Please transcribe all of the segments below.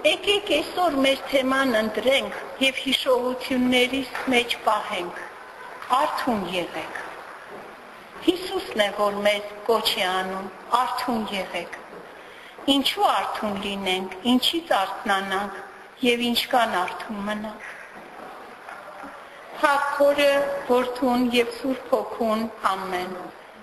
Եկեք այսօր մեր թեման ընտրենք եւ հիշողություններիս մեջ պահենք։ Արթուն եղեք։ Հիսուսն է, որ մեզ կոչ է անում, արթուն եղեք։ Ինչու արթուն լինենք, ինչից արթնանանք եւ ինչքան արթուն մնանք։ Հակորը, Որդուն եւ Սուրբ Հոգուն, ամեն։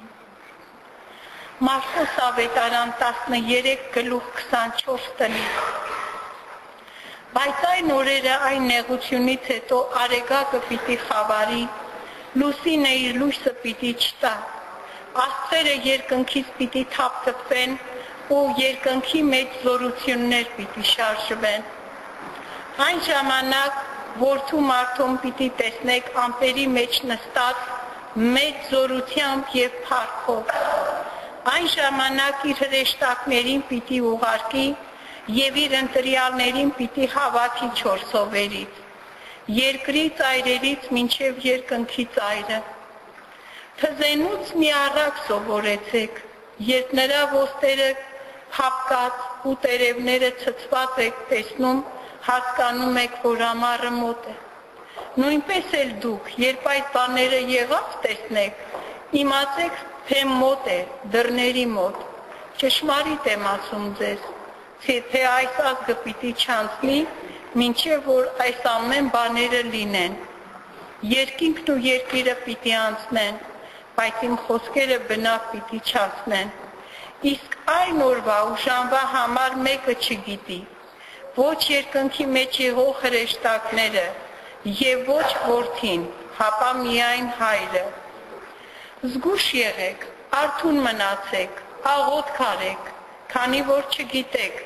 Մարկոս ավետարան 13:24 տնից։ Բայց այն օրերը այն նեղությունից հետո արեգակը պիտի խավարի, լուսինը իր լույսը պիտի չտա, աստղերը երկնքից պիտի թափթփվեն ու երկնքի մեջ զորություններ պիտի շարժվեն։ Այն ժամանակ Որդու մարդուն պիտի տեսնեք ամպերի մեջ նստած մեծ զորությամբ եւ փառքով։ Այն ժամանակ իր հրեշտակներին պիտի ուղարկի եւ իր ընտրյալներին պիտի հավաքի 4 հովերից, երկրի ծայրերից մինչև երկնքի ծայրը։ Թզենուց մի առակ սովորեցեք, երբ նրա ոստերը փափկած ու տերևները ցցված եք տեսնում, հասկանում եք, որ ամառը մոտ է։ Նույնպես էլ դուք, երբ այդ բաները եղած տեսնեք, իմացեք, թե մոտ է, դռների մոտ։ Ճշմարիտ եմ ասում ձեզ, թե այս ազգը պիտի չանցնի, մինչև որ այս ամեն բաները լինեն։ Երկինքն ու երկիրը պիտի անցնեն, բայց իմ խոսքերը բնավ պիտի չանցնեն։ Իսկ այն օրվա ու ժամվա համար մեկը չգիտի, ոչ երկնքի մեջ եղող հրեշտակները եւ ոչ Որդին, հապա միայն Հայրը։ Զգուշ եղեք, արթուն մնացեք, աղոթք արեք, քանի որ չգիտեք,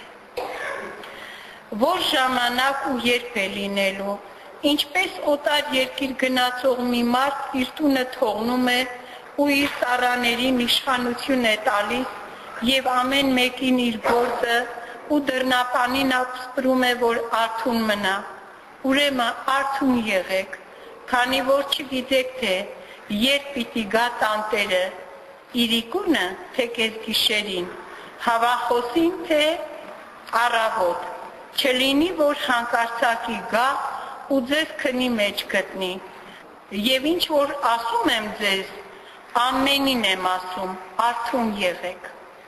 որ ժամանակ ու երբ է լինելու, ինչպես օտար երկիր գնացող մի մարդ իր տունը թողնում է ու իր ծառաներին իշխանություն է տալիս եւ ամեն մեկին իր գործը ու դռնապանին ապսպրում է, որ արթուն մնա։ Ուրեմն արթուն եղեք, քանի որ չգիտեք, թե երբ պիտի գա տանտերը, իրիկունը, թե կեսգիշերին, հավախոսին, թե առավոտ, չլինի, որ հանկարծակի գա ու ձեզ քնի մեջ գտնի։ Եվ ինչ որ ասում եմ ձեզ, ամենին եմ ասում, արթուն եղեք։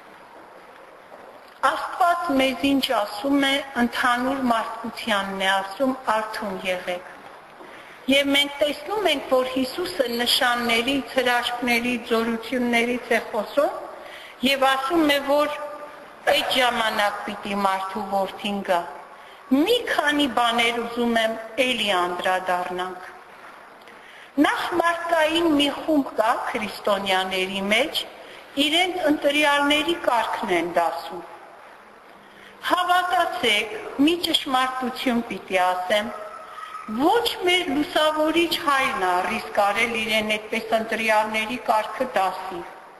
Աստված մեզ ինչ ասում է, ընդհանուր մարդկությանն է ասում, արթուն եղեք։ Եվ մենք տեսնում ենք, որ Հիսուսը նշաններից, հրաշքներից, զորություններից է խոսում եւ ասում է, որ այդ ժամանակ պիտի մարդու որդին գա։ Մի քանի բաներ ուզում եմ էլի անդրադառնանք։ Նախ մարդկային մի խումբ կա քրիստոնյաների մեջ, իրենց ընտրյալների կարգն են դասում։ Հավատացեք, մի ճշմարտություն պիտի ասեմ, ոչ մեր լուսավորիչ Հայրն է ռիսկ արել իրեն այդպես ընտրյալների կարգը դասի։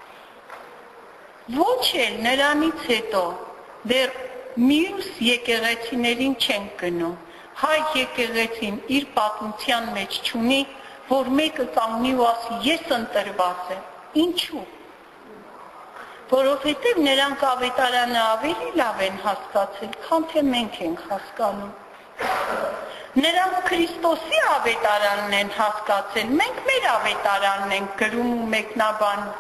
Ոչ էլ նրանից հետո դեռ մյուս եկեղեցիներին չեն գնում։ Հայ եկեղեցին իր պատմության մեջ չունի, որ մեկը կանգնի ու ասի, ես ընտրված եմ։ Ինչու՞։ Որովհետև նրանք ավետարանը ավելի լավ են հասկացել, քան թե մենք ենք հասկանում։ Նրանք Քրիստոսի ավետարանն են հասկացել, մենք մեր ավետարանն ենք գրում ու մեկնաբանում։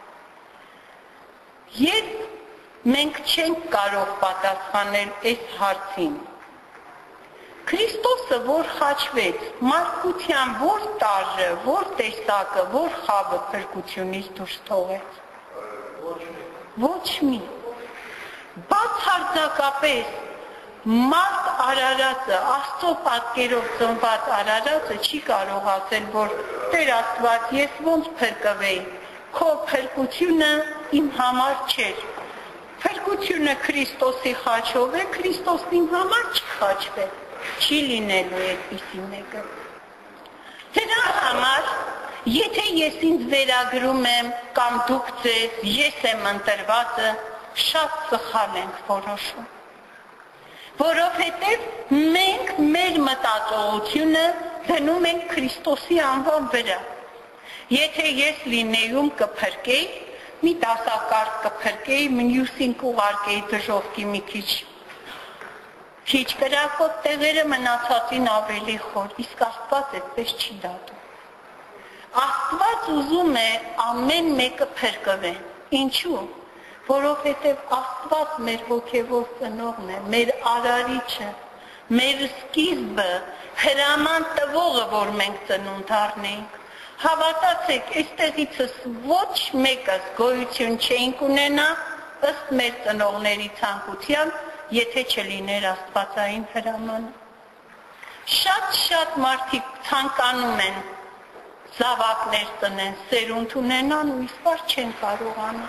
Երբ մենք չենք կարող պատասխանել այս հարցին, Քրիստոսը, որ խաչվեց, մարդկության որ տարրը, որ տեսակը, որ խավը փրկությունից դուրս թողեց։ Ոչ մի։ Բացարձակապես մարդ արարածը, Աստծո պատկերով ծնված արարածը չի կարող ասել, որ Տեր Աստված, ես ոնց փրկվեի, քո փրկությունը իմ համար չէր։ Փրկությունը Քրիստոսի խաչով է, Քրիստոսն իմ համար չի խաչվել, չի լինելու այդպիսի մեկը։ Դրա համար, եթե ես ինձ վերագրում եմ կամ դուք ձեզ, ես եմ ընտրվածը, շատ սխալ ենք որոշում։ Որովհետև մենք մեր մտածողությունը դնում ենք Քրիստոսի անվան վրա։ Եթե ես լինեյում կփրկեի, մի դասակարգ կփրկեի, մյուսին կուղարկեի դժովքի մի քիչ Քիչ կրակոտ տեղերը մնացածին ավելի խոր, իսկ Աստված այդպես չի դատում։ Աստված ուզում է ամեն մեկը փրկվեն։ Ինչու՞։ Որովհետև Աստված մեր հոգևոր ծնողն է, մեր արարիչը, մեր սկիզբը, հրաման տվողը, որ մենք ծնունդ առնենք։ Հավատացեք, այստեղիցս ոչ մեկս գոյություն չէինք ունենա ըստ մեր ծնողների ցանկության, եթե չլիներ աստվածային հրամանը։ Շատ մարդիկ ցանկանում են զավակներ ծնեն, սերունդ ունենան ու իսկար չեն կարողանում։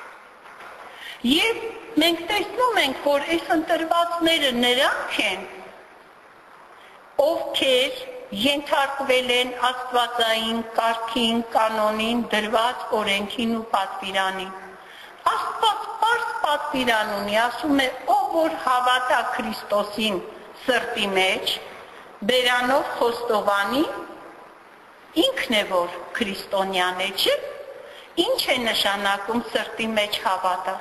Եվ մենք տեսնում ենք, որ այս ընտրվածները նրանք են, ովքեր ենթարկվել են աստվածային կարգին, կանոնին, դրված օրենքին ու պատվիրանին։ Աստված պարզ պատվիրան ունի, ասում է, ով որ հավատա Քրիստոսին սրտի մեջ, բերանով խոստովանի, ինքն է որ քրիստոնյան է, չէ՞։ Ինչ է նշանակում սրտի մեջ հավատա։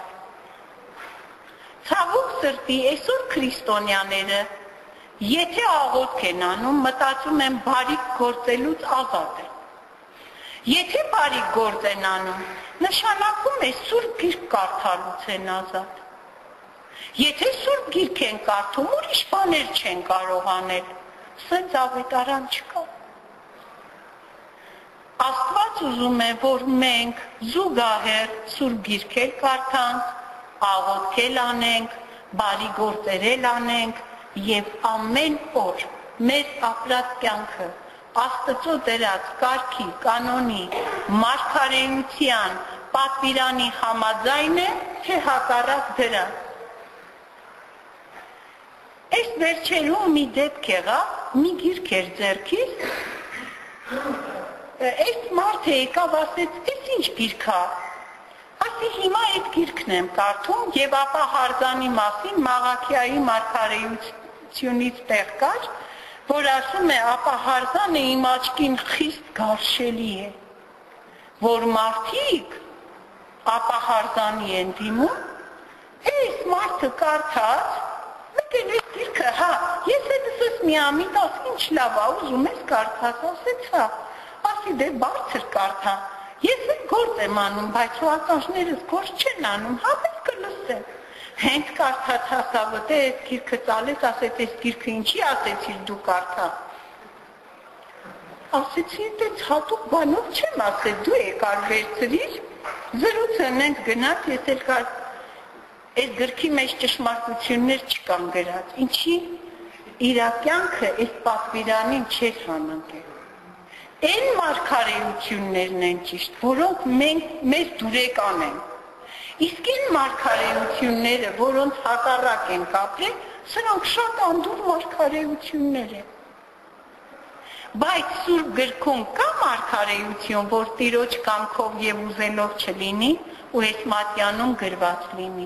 Ցավոք սրտի, այսօր քրիստոնյաները, եթե աղոթք են անում, մտածում են բարիք գործելուց ազատ են։ Եթե բարիք գործ են անում, նշանակում է Սուրբ Գիրք կարդալուց են ազատ։ Եթե Սուրբ Գիրք են կարդում, ուրիշ բաներ չեն կարող անել, սենց ավետարան չկա։ Աստված ուզում է, որ մենք զուգահեռ Սուրբ Գիրք էլ կարդանք, աղոթք էլ անենք, բարի գործեր էլ անենք եւ ամեն օր մեր ապրած կյանքը Աստծո դրած կարգի, կանոնի, մարգարեության, պատվիրանի համաձայն է, թե հակառակ դրան։ Այս վերջերում մի դեպք եղավ, մի գիրք էր ձեռքիս, այս մարդը եկավ, ասեց, այս ինչ գիրք է։ Ասի հիմա այդ գիրքն եմ կարդում եւ ապա հարձանի մասին Մաղաքիայի մարգարեությունից տեղ կար, որ ասում է ապա հարձանը իմ աչքին խիստ գարշելի է, որ մարդիկ ապա հարձանի են դիմում, այս մարդը կարդաց, մեկեն այս գիրքը, հա, ես հետս միամիտ աս ինչ լավ է, ուզում ես կարդաց, ասեց հա, ասի դե բարձր կարդա, ես էլ գործ եմ անում, բայց հոականջներս գործ չեն անում, հավես կլսեմ։ Հենց կարդաց հասավը, դե այս գիրքը ծալեց, ասեց, այս գիրքը ինչի ասեցիր դու կարդա։ Ասեցի, դե հատուկ բանով չեմ ասել, դու եկար վերցրիր, զրուցը մենք գնաց, ես էլ կար, այս գրքի մեջ ճշմարտություններ չկան գրած, ինչի իրակյանքը այս պատվիրանին չէր հանանքել։ Այն մարգարեություններն են ճիշտ, որոնք մեր դուրեկան են։ Իսկ այն մարգարեությունները, որոնց հակառակ են կապրել, սրանք շատ անդուր մարգարեություններ են։ Բայց Սուրբ գրքում կա մարգարեություն, որ Տիրոջ կամքով եւ ուզելով չլինի, ու այս մատյանում գրված լինի։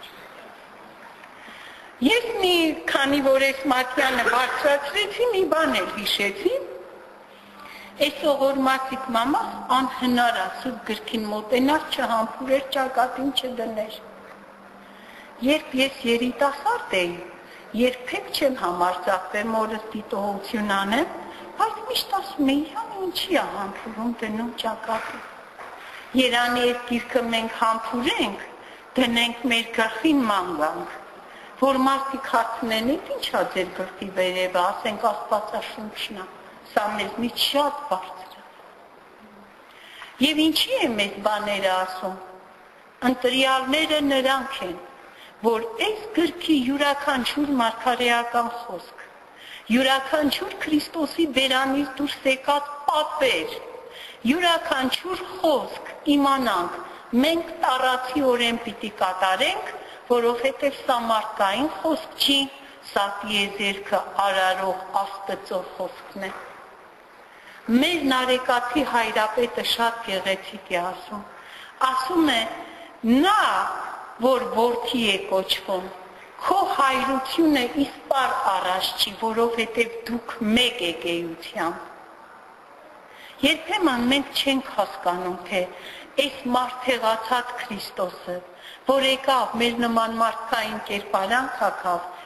Ես մի քանի որ այս մատյանը բարձրացրեցի, մի բան էլ հիշեցի, այս ողորմածիկ մամաս անհնար է Սուրբ գրքին մոտենալ չհամբուրեր, ճակատին չդներ։ Երբ ես երիտասարդ էի, երբեք չեմ համարձակվեմ մորս դիտողություն անեմ, բայց միշտ ասում էի, ինչի է համբուրում դնում ճակատին։ Երանի այս գիրքը մենք համբուրենք, դնենք մեր գլխին ման գանք, որ մարդիկ հարցնեն, ինչ է ձեր գլխի վերևը, ասենք Աստվածաշունչն է, սա մեզնից շատ բարձր է։ Եվ ինչի է մեզ բաները ասում, ընտրյալները նրանք են, որ այս գրքի յուրաքանչյուր մարգարեական խոսք, յուրաքանչյուր Քրիստոսի բերանից դուրս եկած պատվեր, յուրաքանչյուր խոսք իմանանք, մենք տառացիորեն պիտի կատարենք, որովհետև սա մարդկային խոսք չի, սա տիեզերքը արարող Աստծո խոսքն է։ Մեր նարեկացի հայրապետը շատ գեղեցիկ է ասում է, նա, որ որդի է կոչվում, քո հայրությունը իսպար առաջ չի, որովհետև դուք մեկ եք էությամբ։ Երբեմն մենք չենք հասկանում, թե այս մարդեղացած Քրիստոսը, որ եկավ մեր նման մարդկային կերպարանք հագավ,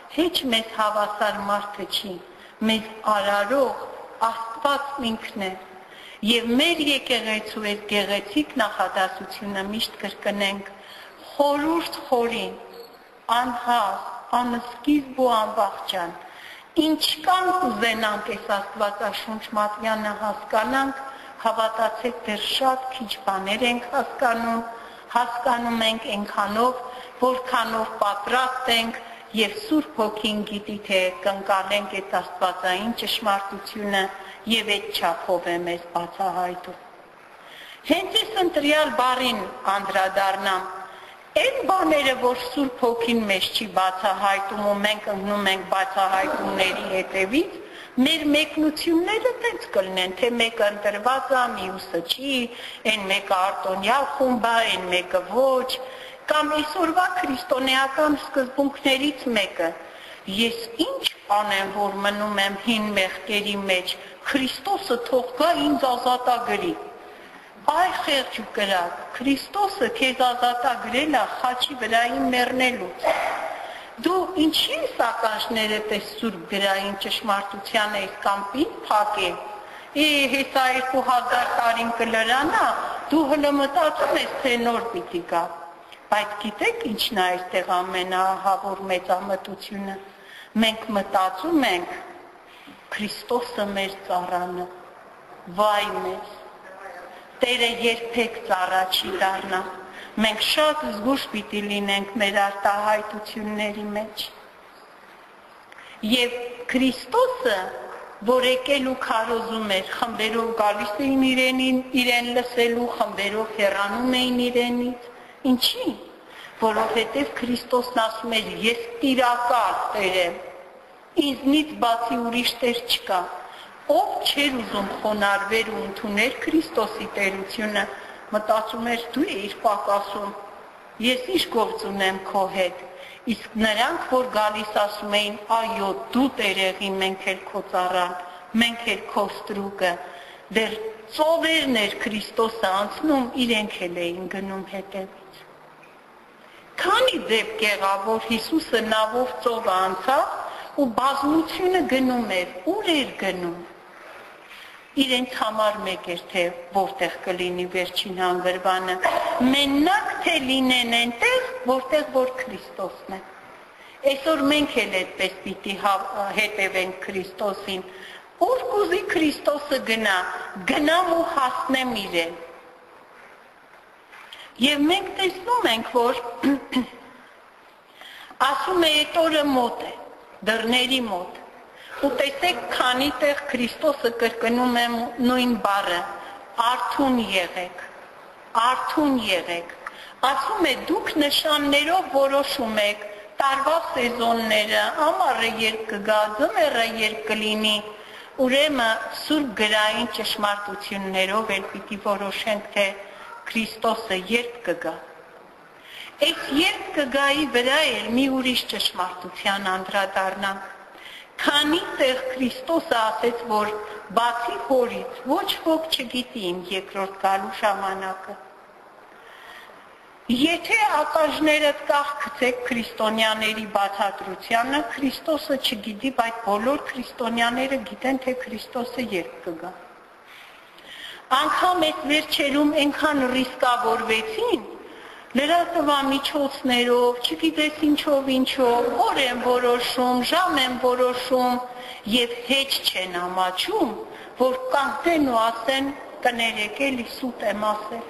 Հեչ մեզ հավասար մարդը չի, մեզ արարող Աստված ինքն է, եւ մեր եկեղեցու այս գեղեցիկ նախադասությունը միշտ կրկնենք, խորուրդ խորին, անհաս, անսկիզբ ու անվախճան, ինչքան կուզենանք այս Աստվածաշունչ մատյանը հասկանանք, հավատացեք դեռ շատ քիչ բաներ ենք հասկանում ենք այնքանով, որքանով պատրաստ ենք եւ Սուրբ Հոգին գիտի թե կընկալենք այդ Աստվածային ճշմարտությունը եւ այդ չափով է մեզ բացահայտում։ Հենց այս ընտրյալ բառին անդրադառնամ, այն բաները, որ Սուրբ Հոգին մեզ չի բացահայտում ու մենք ընկնում ենք բացահայտումների հետևից, մեր մեկնությունները տենց կլինեն, թե մեկը ընտրված է, մյուսը չի, այն մեկը արտոնյալ խումբ է, այն մեկը ոչ, կամ այսօրվա քրիստոնեական սկզբունքներից մեկը, ես ինչ անեմ, որ մնում եմ հին մեղքերի մեջ, Քրիստոսը թող գա ինձ ազատագրի։ Այ խեղճ ու կրակ, Քրիստոսը քեզ ազատագրել է խաչի վրային մեռնելուց։ Դու ինչի ես ականջները պես սուրբ գրային ճշմարտության այս կամպին փակել։ Հեսա 2000 տարին կլրանա, դու հլը մտածում ես, թե նոր պիտի գա։ Բայց գիտեք ինչն է այստեղ ամենահավոր մեծամտությունը։ Մենք մտածում ենք Քրիստոսը մեր ծառան է, վայ մեզ, Տերը երբեք ծառա չի դառնա, մենք շատ զգուշ պիտի լինենք մեր արտահայտությունների մեջ։ Եվ Քրիստոսը, որ եկել ու քարոզում էր, խմբերով գալիս էին իրեն լսելու, խմբերով հեռանում էին իրենից, ինչի՞, որովհետև Քրիստոսն ասում էր, ես տիրակալ Տեր եմ, ինձնից բացի ուրիշ Տեր չկա, ով չէր ուզում խոնարհվեր ու ընդուներ Քրիստոսի տերությունը, մտածում էր դու էիր պակասում, ես ինչ գործ ունեմ քո հետ, իսկ նրանք, որ գալիս ասում էին, այո, դու Տերեղի, մենք էլ քո ծառան, մենք էլ քո ստրուկը, դեռ ծովերն էր Քրիստոսը անցնում, իրենք էլ էին գնում հետևից։ Քանի դեպք եղավ, որ Հիսուսը նավով ծովը անցավ ու բազմությունը գնում էր, ուր էր գնում։ Իրենց համար մեկ էր, թե որտեղ կլինի վերջին հանգրվանը, մենակ թե լինեն այնտեղ, որտեղ որ Քրիստոսն է։ Այսօր մենք էլ այդպես պիտի հետևենք Քրիստոսին, ուր կուզի Քրիստոսը գնա, գնամ ու հասնեմ իրեն։ Եվ մենք տեսնում ենք, որ ասում է այդ օրը մոտ է, դռների մոտ, ու տեսեք քանի տեղ Քրիստոսը կրկնում է նույն բառը, արթուն եղեք, ասում է դուք նշաններով որոշում եք տարվա սեզոնները, ամառը երբ կգա, ձմեռը երբ կլինի, ուրեմն սուրբ գրային ճշմարտություններով էլ պիտի որոշենք, թե Քրիստոսը երբ կգա։ Այս երբ կգայի վրա էլ մի ուրիշ ճշմարտության անդրադառնանք։ Քանի տեղ Քրիստոսը ասեց, որ բացի հորից ոչ ոք չգիտի իմ երկրորդ գալու ժամանակը։ Եթե ակաժներդ կախքցեք քրիստոնյաների բացատրությանը, Քրիստոսը չգիտի, բայց բոլոր քրիստոնյաները գիտեն, թե Քրիստոսը երբ կգա։ Անգամ այս վերջերում այնքան ռիսկավորվեցին, լրատվամիջոցներով, չգիտես ինչով, օր են որոշում, ժամ են որոշում եւ հեչ չեն ամաչում, որ կանքեն ու ասեն կներեք էլի սուտ եմ ասել։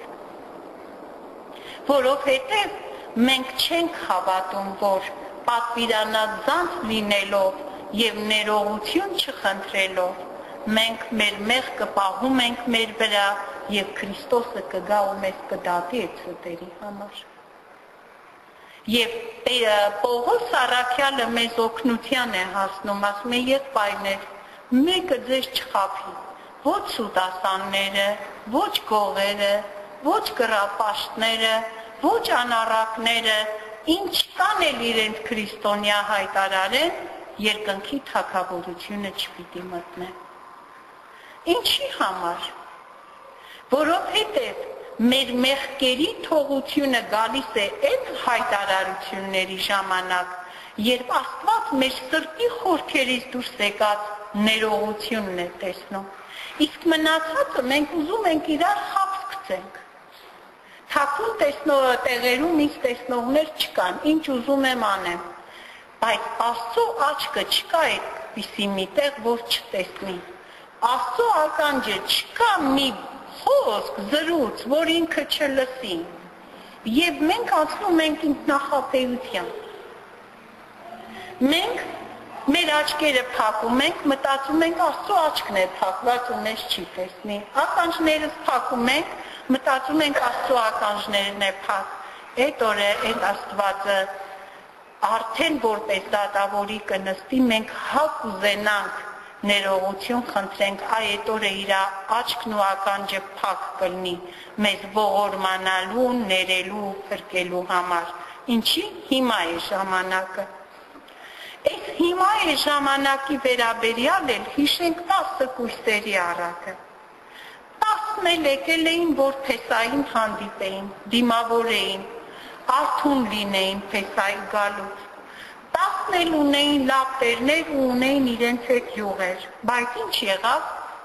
Որովհետեւ մենք չենք հավատում, որ պատվիրանազանց լինելով եւ ներողություն չխնդրելով, մենք մեր մեղքը պահում ենք մեր վրա եւ Քրիստոսը կգա ու մեզ կդատի այդ սուտերի համար։ Եվ Պողոս առաքյալը մեզ օգնության է հասնում, ասում է եղբայրներ, մեկը ձեզ չխաբի, ոչ սուտասանները, ոչ գողերը, ոչ կռապաշտները, ոչ անառակները, ինչ կան էլ իրենց քրիստոնյա հայտարարեն, երկնքի թագավորությունը չպիտի մտնեն։ Ինչի համար։ Որովհետև մեր մեղքերի թողությունը գալիս է այդ հայտարարությունների ժամանակ, երբ Աստված մեր սրտի խորքերից դուրս եկած ներողությունն է տեսնում։ Իսկ մնացածը մենք ուզում ենք իրար խաբս գցենք։ Թաքուն տեղերում ինձ տեսնողներ չկան, ինչ ուզում եմ անեմ, բայց Աստծո աչքը չկա այդպիսի մի տեղ, որ չտեսնի։ Աստծո ականջը չկա մի խոսք, զրույց, որ ինքը չլսի։ Եվ մենք անցնում ենք ինքնախաբեության։ Մենք մեր աչքերը փակում ենք, մտածում ենք Աստծո աչքն է փակված ու մեզ չի տեսնի։ Ականջներս փակում ենք, մտածում ենք Աստծո ականջներն է փակ։ Այդ օրը այդ Աստվածը արդեն որպես դատավորի կնստի, մենք հակ ուզենանք ներողություն խնդրենք, այդ օրը իր աչքն ու ականջը փակ կլինի մեզ ողորմանալու, ներելու, փրկելու համար։ Ինչի հիմա է ժամանակը։ Այս հիմա է ժամանակի վերաբերյալ էլ հիշենք 10 կույսերի առակը։ 10-ն էլ եկել էին, որ Փեսային հանդիպեին, դիմավորեին, արթուն լինեին Փեսայի գալուց։ 10-ն էլ ունեին լապտերներ ու ունեին իրենց հետ յուղեր, բայց ինչ եղավ։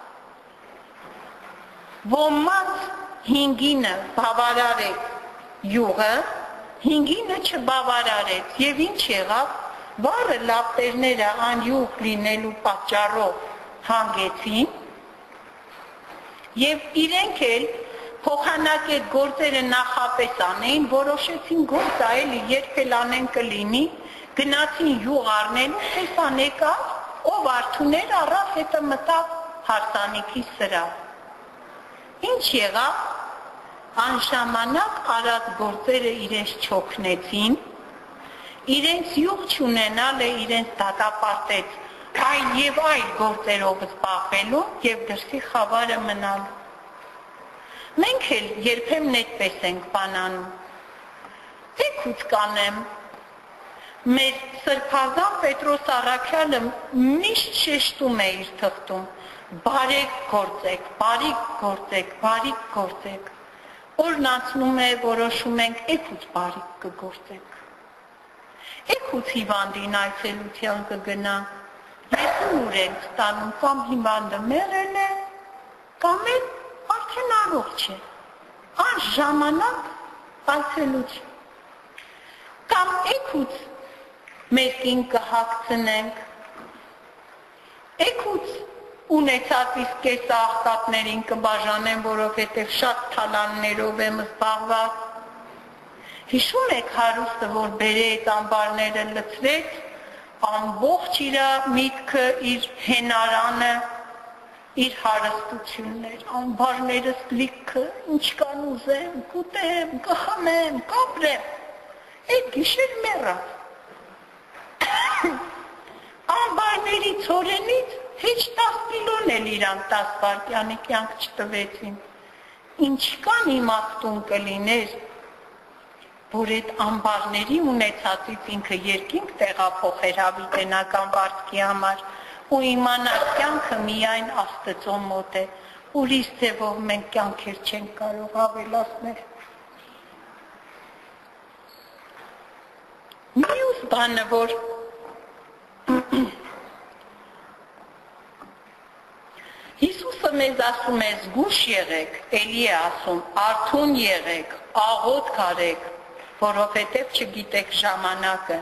Ոմանց 5-ինը բավարարեց յուղը, 5-ինը չբավարարեց, եւ ինչ եղավ։ Վառը լապտերները անյուղ լինելու պատճառով հանգեցին եւ իրենք էլ փոխանակետ գործերը նախապես անեին, որոշեցին գործը էլի երբ էլ անեն կլինի, գնացին յուղ առնելու, տեսան եկավ, ով արթուներ առավ, հետը մտավ հարսանիքի սրահ։ Ինչ եղավ, անժամանակ արած գործերը իրենց չօգնեցին, իրենց յուղ չունենալ է իրենց դատապարտեց այլ եւ այլ գործերով զբաղվելու եւ դրսի խավարը մնալու։ Մենք էլ երբեմն այդպես ենք բանանում։ Թեկուց կանեմ, մեր սրբազան Պետրոս Առաքյալը միշտ շեշտում է իր թղթում. բարեք գործեք, բարիք գործեք, բարիք գործեք։ Օրն անցնում է, որոշում ենք եկուց բարիք կգործենք։ Եկուց հիվանդին այցելության կգնանք, եսուն ուր ենք ստանում, կամ հիվանդը մեռել է, կամ էլ արդեն առողջ է, անժամանակ այցելություն։ Կամ եկուց մեր կին կհագցնենք, եկուց ունեցածիս կեսը աղքատներին կբաժանեմ, որովհետև շատ թալաններով եմ զբաղված։ Հիշում եք հարուստը, որ բերեց ամբարները լցրեց, ամբողջ իր միտքը, իր հենարանը, իր հարստություններ, ամբարներս լիքը, ինչ կան ուզեմ, կուտեմ, կխմեմ, կապրեմ, այդ գիշեր մեռավ։ Ամբարների ցորենից հեչ 10 կիլոն էլ իրանք 10 վայրկյանի կյանք չտվեցին։ Ինչքան իմաստուն կլիներ, որ այդ ամբարների ունեցածից ինքը երկինք տեղափոխեր հավիտենական վարձքի համար ու իմանալ կյանքը միայն Աստծո մոտ է, ուրիշ ձևով մենք կյանքեր չենք կարող ավելացնել։ Մյուս բանը, որ Հիսուսը մեզ ասում է զգուշ եղեք, էլի է ասում, արթուն եղեք, աղոթք արեք, որովհետև չգիտեք ժամանակը։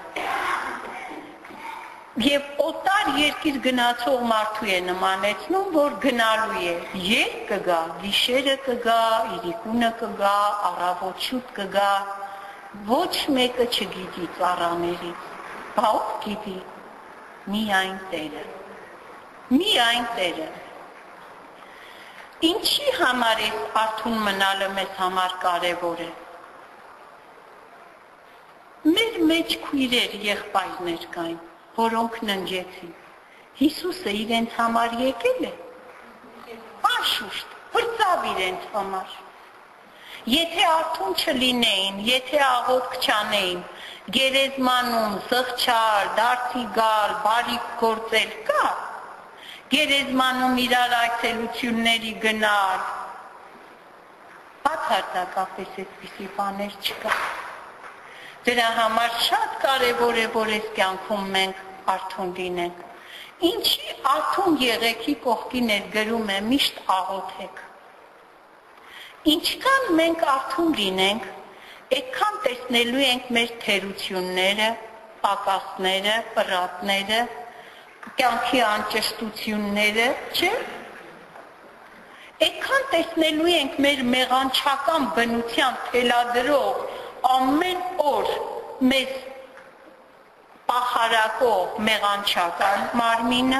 Եվ օտար երկիր գնացող մարդու է նմանեցնում, որ գնալու է, երբ կգա, գիշերը կգա, իրիկունը կգա, առավոտ շուտ կգա, ոչ մեկը չգիտի ծառաներից, բա ով գիտի, միայն Տերը, միայն Տերը։ Ինչի համար է արթուն մնալը մեզ համար կարևոր է։ Մեր մեջ քույրեր եղբայրներ կային, որոնք ննջեցին։ Հիսուսը իրենց համար եկել է, անշուշտ, վրձավ իրենց համար։ Եթե արթուն չլինեին, եթե աղոթք չանեին, գերեզմանում զղջալ, դարձի գալ, բարիք գործել կա, գերեզմանում իրար այցելությունների գնալ, Բացարձակապես այդպիսի բաներ չկա։ Դրա համար շատ կարևոր է, որ այս կյանքում մենք արթուն լինենք։ Ինչի արթուն եղեքի կողքին էր գրում է միշտ աղոթեք։ Ինչքան մենք արթուն լինենք, այդքան տեսնելու ենք մեր թերությունները, պակասները, պրատները, կյանքի անճշտությունները, չէ՞։ Այդքան տեսնելու ենք մեր մեղանչական բնության թելադրող ամեն օր մեզ պահարակող մեղանչական մարմինը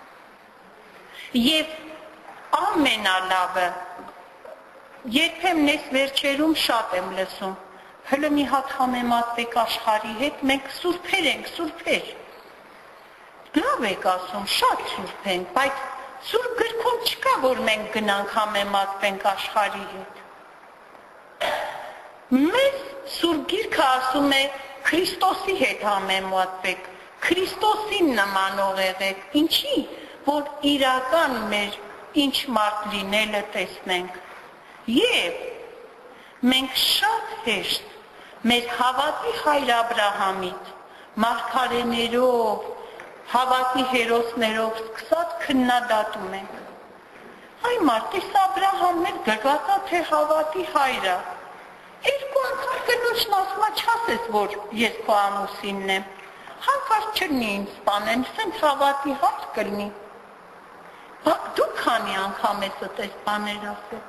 եւ ամենալավը երբեմն ես վերջերում շատ եմ լսում հələ մի հատ համեմատվեք աշխարհի հետ մենք սուրբեր ենք սուրբեր լավ եք ասում շատ սուրբ ենք բայց սուրբ գրքում չկա որ մենք գնանք համեմատվենք աշխարհի հետ մեզ սուրբ գիրքը ասում է Քրիստոսի հետ համեմատվեք, Քրիստոսին նմանող եղեք, ինչի, որ իրական մեր ինչ մարդ լինելը տեսնենք։ Եվ մենք շատ հեշտ մեր հավատի հայր Աբրահամից, մարգարեներով, հավատի հերոսներով սկսած քննադատում ենք։ Այ մարդ, այս Աբրահամն էլ գրված է թե հավատի հայրը։ Երկու անգամ կնոջն ասում է չասես, որ ես քո ամուսինն եմ, հանկարծ չլինի ինձ սպանեն, սենց հավատի հարց կլինի, դու քանի անգամ ես այդպես բաներ ասել,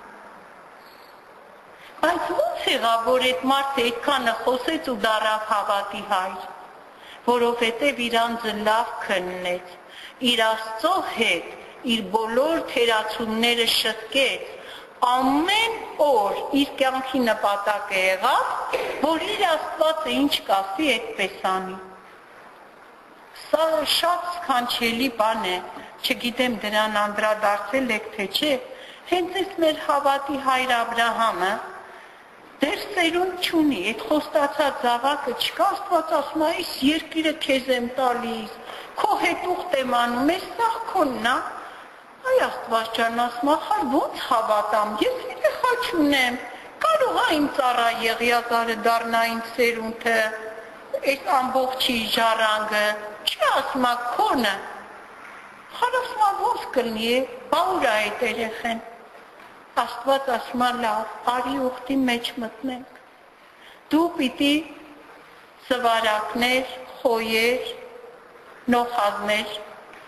բայց ո՞նց եղավ, որ այդ մարդը այդքանը խոսեց ու դառավ հավատի հայր, որովհետև իր անձը լավ քննեց, իր Աստծո հետ, իր բոլոր թերացումները շտկեց, ամեն օր իր կյանքի նպատակը եղավ, որ իր Աստվածը ինչ կասի այդպես անի։ Սա շատ սքանչելի բան է, չգիտեմ դրան անդրադարձել եք թե չէ, հենց այս մեր հավատի հայր Աբրահամը դեռ սերունդ չունի, այդ խոստացած զավակը չկա, Աստված ասում է, այս երկիրը քեզ եմ տալիս, քո հետ ուխտ եմ անում, այս սաղ քոնն է։ Այ Աստված ջան ասում ախար ոնց հավատամ, ես երեխա չունեմ, կարող է իմ ծառա Եղիազարը դառնա իմ սերունդը, այս ամբողջի ժառանգը, չի ասում քոնը, խար ասում ոնց կլինի, բա ուր է այդ երեխեն, Աստված ասում լավ, արի ուխտի մեջ մտնենք, դու պիտի սվարակներ, խոյեր, նոխազներ,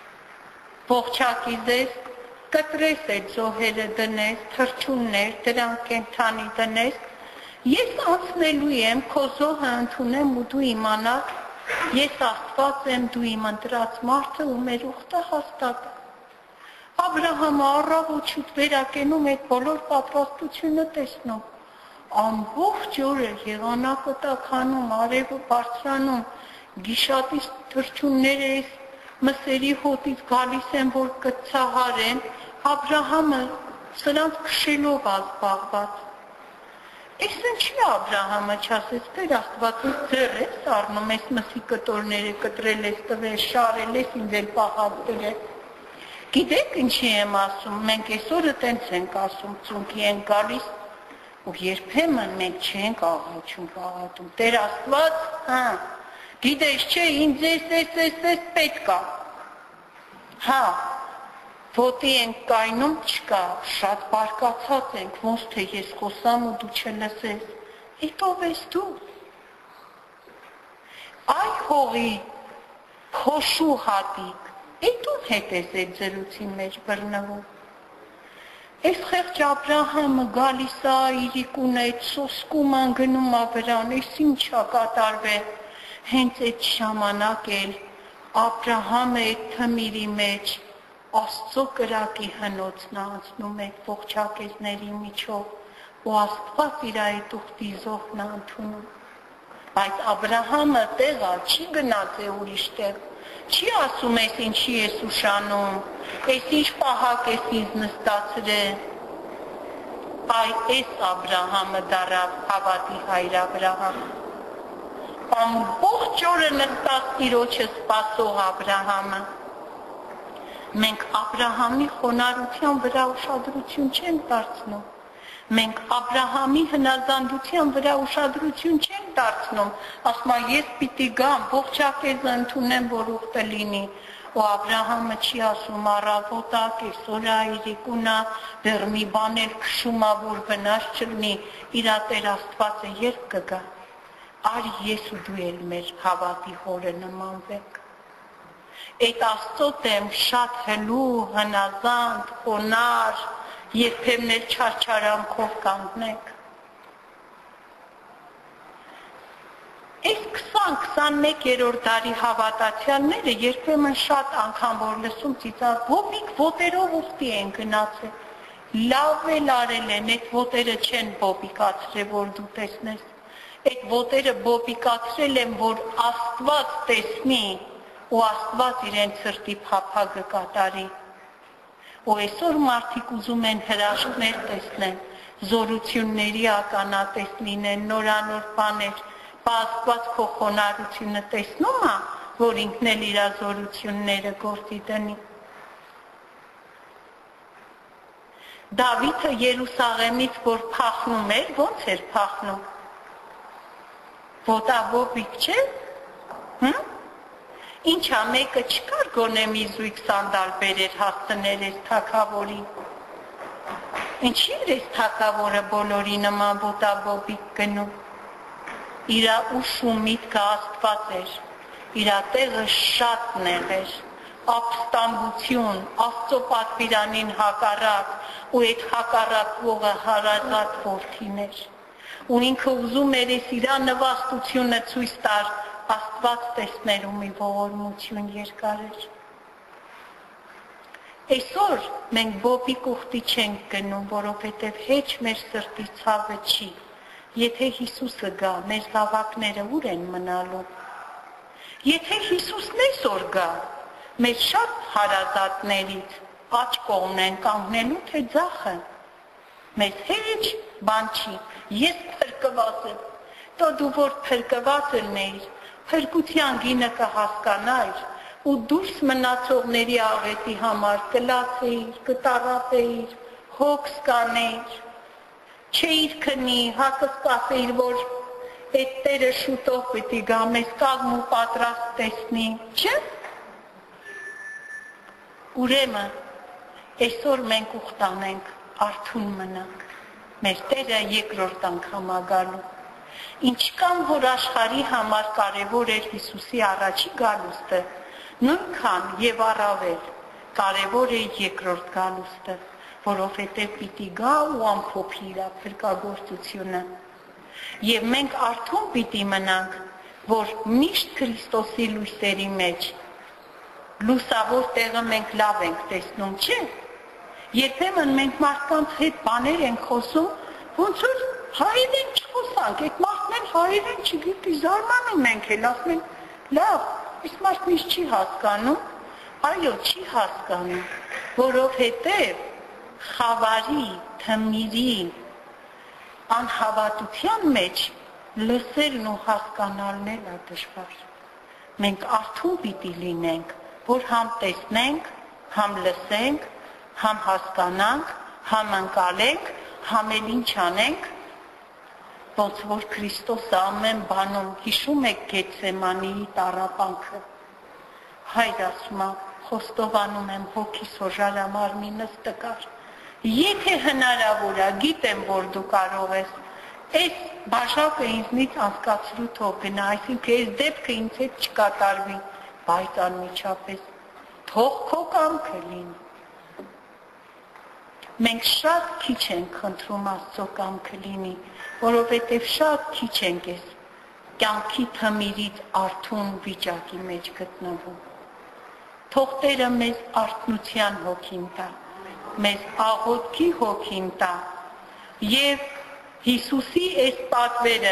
ողջակիզես, կտրես այդ զոհերը դնես, թրջուններ, դրանք կենթանի դնես, ես անցնելու եմ, քո զոհը ընդունեմ ու դու իմանաս, ես Աստված եմ, դու իմ ընտրած մարդը ու մեր ուխտը հաստատ է։ Աբրահամը առավոտ վերակենում այդ բոլոր պատրաստությունը տեսնում, ամբողջ օրը եղանակը տաքանում, արևը բարձրանում, գիշատից թրջունները այս մսերի հոտից գալիս են, որ կցահարեն, Աբրահամը սրանց քշելով ազբաղված։ Այս ինչի Աբրահամը չասեց, Տեր Աստված ինձ ձեռ ես առնում, այս մսի կտորները կտրել ես, տվել, շարել ես, ինձ էլ պահած դրել։ Գիտեք ինչի եմ ասում, մենք այսօրը տենց ենք ասում, ծունկի ենք գալիս, ու երբեմն մենք չենք աղոչում պաղատում, Տեր Աստված, գիտես չէ, ինձ ես պետք է, հա, ոտի ենք կայնում չկա, շատ բարկացած ենք, ոնց թե ես խոսամ ու դու չլսես, էդ ով ես դու, այ հողի, փոշու հատիկ, էդ ում հետ ես այդ զրուցի մեջ բռնվում, այս խեղճ Աբրահամը գալիս է իրիկուն այդ սոսկում անգնում է վրան, այս ինչա կատարվել, հենց այդ ժամանակ էլ Աբրահամը այդ թմիրի մեջ Աստծո կրակի հնոցն անցնում այդ ողջակեզների միջով ու Աստված իր այդ ուխտի զոհն ընդունում, բայց Աբրահամը տեղա չի գնաց է ուրիշ տեղ, չի ասում ես ինչի ես ուշանում, ես ինչ պահակ ես ինձ նստացրել, այ այս Աբրահամը դառավ հավատի հայր Աբրահամ, ամբողջ օրը նստած Տիրոջը սպասող Աբրահամը, մենք Աբրահամի խոնարհության վրա ուշադրություն չենք դարձնում, Մենք Աբրահամի հնազանդության վրա ուշադրություն չենք դարձնում, ասում է ես պիտի գամ, ողջակեզը ընդունեմ, որ ուխտը լինի, ու Աբրահամը չի ասում առավոտա, կեսօրա, իրիկունա, դեռ մի բան էլ քշում է, որ վնաս չլինի, իր Տեր Աստվածը երբ կգա, արի ես ու դու էլ մեր հավատի հորը նմանվենք։ Այդ Աստծո դեմ շատ հլու, հնազանդ, խոնար, երբեմն էլ չարչարանքով կանգնենք։ Այս 20-21-րդ դարի հավատացյալները երբեմն շատ անգամ որ լսում ծիծաղ, ոմիկ ոտերով ուխտի են գնացել, լավ էլ արել են, այդ ոտերը չեն բոբիկացրել, որ դու տեսնես, այդ ոտերը բոբիկացրել են, որ Աստված տեսնի ու Աստված իրեն սրտի փափագը կատարի։ Ու այսօր մարդիկ ուզում են հրաշքներ տեսնեն, զորությունների ականատես լինեն, նորանոր բաներ, Աստված քո խոնարհությունը տեսնում է, որ ինքն էլ իր զորությունները գործի դնի։ Դավիթը Երուսաղեմից որ փախնում էր, ո՞նց էր փախնում։ Ոտաբոբիկ չէ։ Ինչա մեկը չկար գոնե մի զույգ սանդալ բերեր հասցներ այս թագավորին։ Ինչի էր այս թագավորը բոլորի նման ոտաբոբիկ գնում։ Իրա ուշու միտքը Աստված էր, իրա տեղը շատ նեղ էր, ապստամբություն, Աստծո պատվիրանին հակառակ ու այդ հակառակվողը հարազատ որդին էր, ու ինքը ուզում էր այս իրա նվաստությունը ցույց տար Աստված տեսնելու մի ողորմություն երկար էր։ Այսօր մենք բոբիկ ուխտի չենք գնում, որովհետև հեչ մեր սրտի ցավը չի։ Եթե Հիսուսը գա, մեր զավակները ուր են մնալու։ Եթե Հիսուսն այսօր գա, մեր շատ հարազատներից աջ կողմն են կանգնելու, թե ձախը։ Մեզ հեչ բան չի, ես փրկված եմ, տո դու որ փրկված ելնեիր, փրկության գինը կհասկանայր, ու դուրս մնացողների աղետի համար կլացեիր, կտառապեիր, հոգս կանեիր, չէիր քնի, հակս կասեիր, որ այդ Տերը շուտով պիտի գա, մեզ կազմ ու պատրաստ տեսնի, չէ՞։ Ուրեմն, այսօր մենք ուխտանենք, արթուն մնանք, մեր Տերը երկրորդ անգամ գալու։ Ինչքան որ աշխարհի համար կարևոր էր Հիսուսի առաջի գալուստը, նույնքան եւ առավել կարևոր է երկրորդ գալուստը, որովհետև պիտի գա ու ամփոփի իր փրկagorցությունը։ Եվ մենք արթուն պիտի մնանք, որ միշտ Քրիստոսի լույսերի մեջ լուսավոր տեղը մենք լավ ենք տեսնում, չէ՞։ Երբեմն մենք մարդկանց հետ բաներ ենք խոսում, ոնց որ հայերեն չխոսանք, այդ մարդն էլ հայերեն չգիտի, զարմանում ենք էլ, ասում են, լավ, այս մարդն ինչ չի հասկանում, այո, չի հասկանում, որովհետև խավարի, թմիրի, անհավատության մեջ լսելն ու հասկանալն էլ է դժվար։ Մենք արթուն պիտի լինենք, որ համ տեսնենք, համ լսենք, համ հասկանանք, համ ընկալենք, համ էլ ինչ անենք, ոնց որ Քրիստոսը ամեն բանում հիշում եք Գեթսեմանիի տառապանքը։ Հայր ասում է, խոստովանում եմ հոգիս հոժարամարմինս տկար։ Եթե հնարավոր է, գիտեմ, որ դու կարող ես, այս բաժակը ինձնից անցկացրու թող գնա, այսինքն այս դեպքը ինձ հետ չկատարվի, բայց անմիջապես թող քո կամքը լինի։ Մենք շատ քիչ ենք խնդրում Աստծո կամքը լինի, որովհետև շատ քիչ ենք այս կյանքի թմիրից արթուն վիճակի մեջ գտնվում։ Թող Տերը մեզ արթնության հոգին տա, մեզ աղոթքի հոգին տա, եւ Հիսուսի այս պատվերը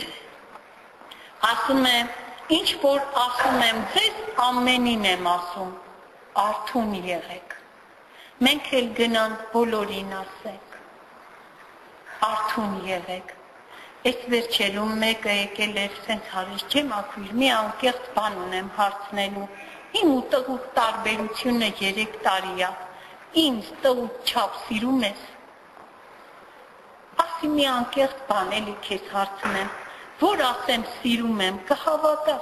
ասում է, ինչ որ ասում եմ ձեզ, ամենին եմ ասում, արթուն եղեք։ Մենք էլ գնանք բոլորին ասենք, արթուն եղեք։ Այս վերջերում մեկը եկել էր, սենց հարից չեմ ակույր, մի անկեղծ բան ունեմ հարցնելու, իմ ու տղուկ տարբերությունը 3 տարի է, ինձ տղուկ չափ սիրում ես, մասին մի անկեղծ բան էլի քեզ հարցնեմ, որ ասեմ սիրում եմ, կհավատաս։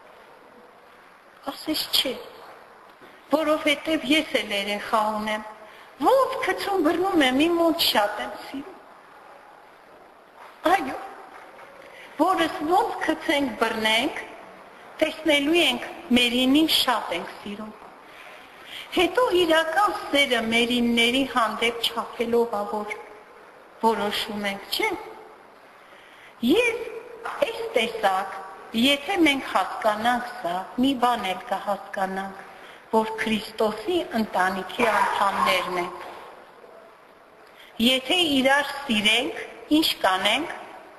Ասես չէ, որովհետև ես էլ երեխա ունեմ, ոնց գցում բռնում եմ, իմ մոտ շատ եմ սիրում։ Այո, որս ոնց գցենք բռնենք, տեսնելու ենք մերինին շատ ենք սիրում։ Հետո իրական սերը մերինների հանդեպ չափելով որ որոշում ենք, չէ՞։ Եվ այս տեսակ, եթե մենք հասկանանք սա, մի բան էլ կհասկանանք, որ Քրիստոսի ընտանիքի անդամներն ենք։ Եթե իրար սիրենք, ինչ կանենք,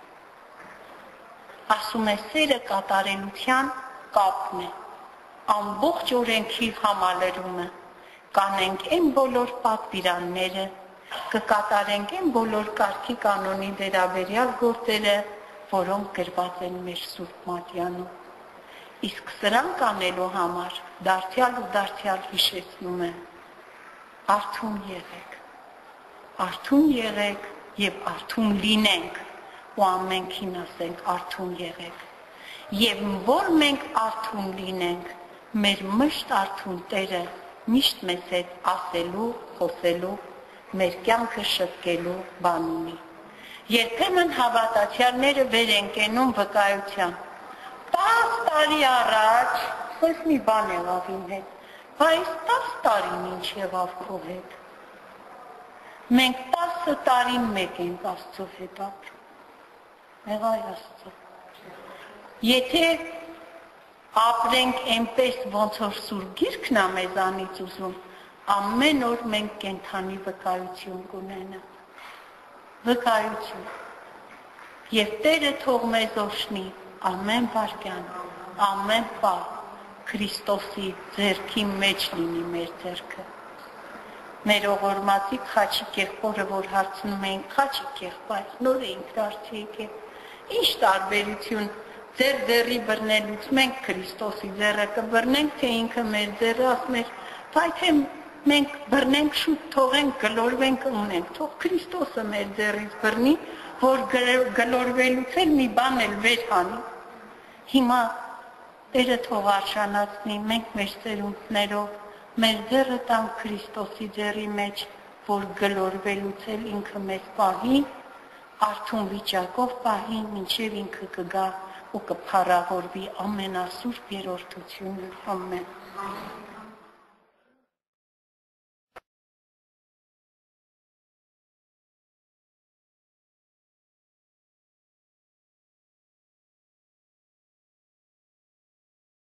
ասում է սերը կատարելության կապն է, ամբողջ օրենքի համալրումը, կանենք այն բոլոր պատվիրանները, կկատարենք այն բոլոր կարգի կանոնի վերաբերյալ գործերը, որոնք գրված են մեր Սուրբ Մատյանում։ Իսկ սրանք անելու համար դարձյալ ու դարձյալ հիշեցնում եմ, արթուն եղեք եւ արթուն լինենք ու ամենքին ասենք արթուն եղեք։ Եվ որ մենք արթուն լինենք, մեր միշտ արթուն Տերը միշտ մեզ հետ ասելու, խոսելու, մեր կյանքը շտկելու բան ունի։ Երբեմն հավատացյալները վեր են կենում վկայության։ 10 տարի առաջ ես մի բան եղավ իմ հետ, բայց 10 տարին ինչ եղավ քո հետ։ Մենք 10 տարին մեկ ենք Աստծո հետ ապրում։ Եղայ Աստծո։ Եթե ապրենք այնպես, ոնց որ Սուրբ Գիրքն է մեզանից ուզում, ամեն օր մենք կենդանի վկայություն կունենանք։ Վկայություն։ Եվ Տերը թող մեզ օժնի ամեն վայրկյան, ամեն պահ Քրիստոսի ձեռքի մեջ լինի մեր ձեռքը։ Մեր ողորմածի Խաչիկ եղբորը, որ հարցնում էին, Խաչիկ եղբայր, նոր էինք դարձի եկել, ինչ տարբերություն ձեր ձեռի բռնելուց մենք Քրիստոսի ձեռը կբռնենք, թե ինքը մեր ձեռը, ասում էր, բայց մենք բռնենք շուտ թողենք, գլորվենք ունենք, թող Քրիստոսը մեր ձեռից բռնի, որ գլորվելուց էլ մի բան էլ վեր հանի։ Հիմա Տերը թող արժանացնի, մենք մեր ծերունդներով, մեր ձեռը տանք Քրիստոսի ձեռի մեջ, որ գլորվելուց էլ ինքը մեզ պահի, արթուն վիճակով պահի, մինչև ինքը կգա ու կփառավորվի ամենասուրբ երրորդությունը, ամեն։